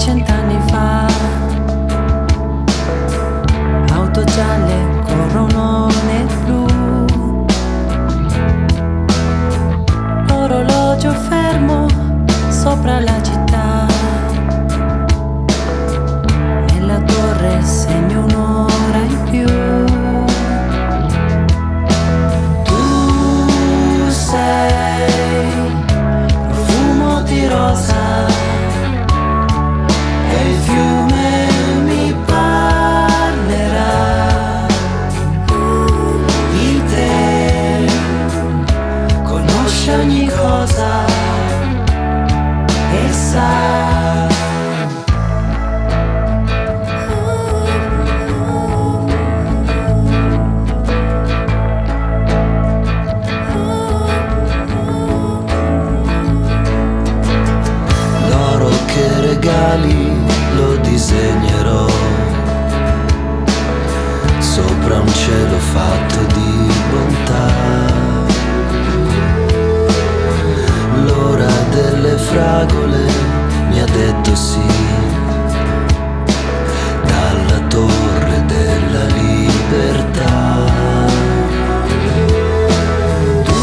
cent'anni fa. Auto gialle corrono nel blu, orologio fermo sopra la città, nella torre segno un'ora in più. Tu sei profumo di rosa e il fiume mi parlerà di te, conosce ogni cosa e sa. L'oro che regali lo disegnerò sopra un cielo fatto di bontà. L'ora delle fragole mi ha detto sì, dalla torre della libertà. Tu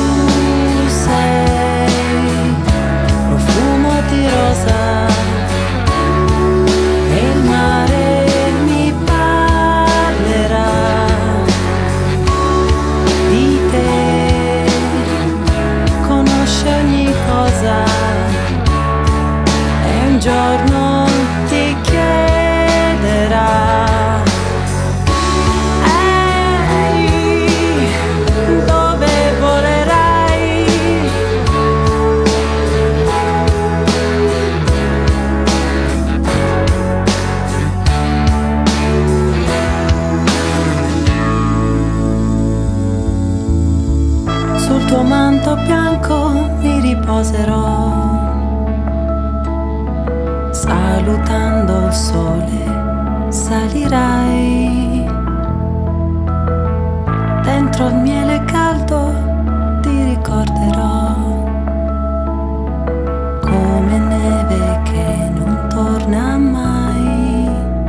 sei profumo di rosa e il mare mi parlerà di te, conosce ogni cosa e un giorno ti chiederà: ehi, dove volerai? Sul tuo manto bianco mi riposerò, salutando il sole salirai. Dentro il miele caldo ti ricorderò, come neve che non torna mai.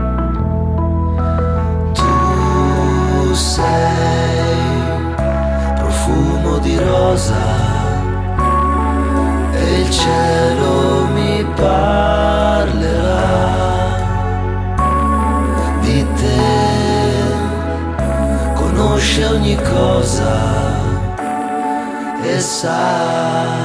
Tu sei profumo di rosa e il cielo mi parlerà di te, conosce ogni cosa e sa.